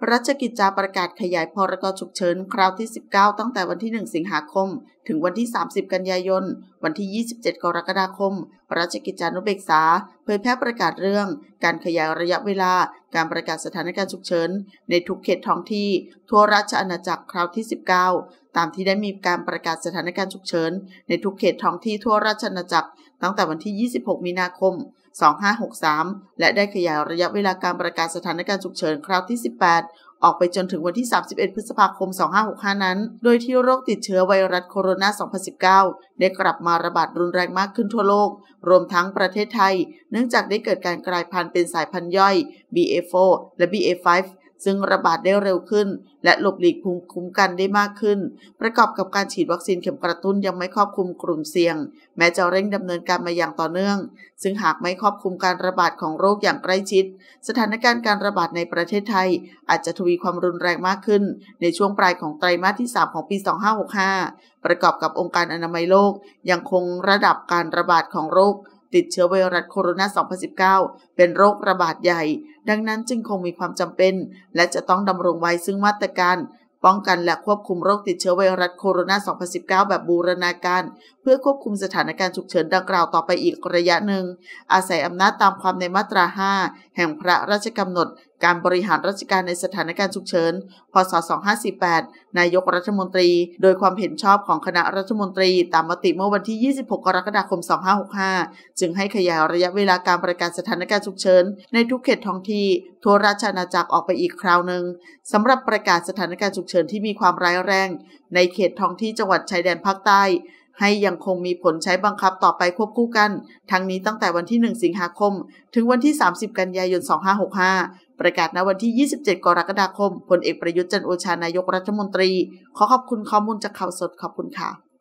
ราชกิจจาประกาศขยายพรกฉุกเฉินคราวที่ 19 ตั้งแต่วันที่ 1 สิงหาคม ถึงวันที่ 30 กันยายน วันที่ 27 กรกฎาคม ราชกิจจานุเบกษาเผยแพร่ประกาศเรื่องการขยายระยะเวลาการประกาศสถานการณ์ฉุกเฉินในทุกเขตท้องที่ทั่วราชอาณาจักรคราวที่ 19 ตามที่ได้มีการประกาศสถานการณ์ฉุกเฉินในทุกเขตท้องที่ทั่วราชอาณาจักรตั้งแต่วันที่ 26 มีนาคม 2563 และได้ขยายระยะเวลาการประกาศสถานการณ์ฉุกเฉินคราวที่ 18 ออกไปจนถึงวันที่ 31 พฤษภาคม 2565 นั้น โดยที่โรคติดเชื้อไวรัสโคโรนา 2019 ได้กลับมาระบาดรุนแรงมากขึ้นทั่วโลก รวมทั้งประเทศไทย เนื่องจากได้เกิดการกลายพันธุ์เป็นสายพันธุ์ย่อย BA.4 และ BA.5 ซึ่งระบาดได้เร็วขึ้นและหลบหลีกภูมิคุ้มกันได้มากขึ้นประกอบกับการฉีดวัคซีนเข็มกระตุ้นยังไม่ครอบคลุมกลุ่มเสี่ยงแม้จะเร่งดำเนินการมาอย่างต่อเนื่องซึ่งหากไม่ครอบคลุมการระบาดของโรคอย่างใกล้ชิดสถานการณ์การระบาดในประเทศไทยอาจจะทวีความรุนแรงมากขึ้นในช่วงปลายของไตรมาสที่ 3 ของปี 2565 ประกอบกับองค์การอนามัยโลกยังคงระดับการระบาดของโรคติดเชื้อไวรัสโคโรนา 2019 เป็นโรคระบาดใหญ่ดังนั้นจึงคงมีความจำเป็นและจะต้องดำรงไว้ซึ่งมาตรการป้องกันและควบคุมโรคติดเชื้อไวรัสโคโรนา 2019 แบบบูรณาการเพื่อควบคุมสถานการณ์ฉุกเฉินดังกล่าวต่อไปอีกระยะหนึ่งอาศัยอำนาจตามความในมาตรา 5 แห่งพระราชกำหนดการบริหารราชการในสถานการณ์ฉุกเฉิน พ.ศ. 2548 นายกรัฐมนตรีโดยความเห็นชอบของคณะรัฐมนตรีตามมติเมื่อวันที่ 26 กรกฎาคม 2565 จึงให้ขยายระยะเวลาการประกาศสถานการณ์ฉุกเฉินในทุกเขตท้องที่ทั่วราชอาณาจักรออกไปอีกคราวหนึ่งสำหรับประกาศสถานการณ์ฉุกเฉินที่มีความร้ายแรงในเขตท้องที่จังหวัดชายแดนภาคใต้ให้ยังคงมีผลใช้บังคับต่อไปควบคู่กันทั้งนี้ตั้งแต่วันที่ 1 สิงหาคมถึงวันที่ 30 กันยายน 2565 ประกาศณวันที่ 27 กรกฎาคมพลเอกประยุทธ์จันทร์โอชานายกรัฐมนตรีขอขอบคุณข้อมูลจากข่าวสดขอบคุณค่ะ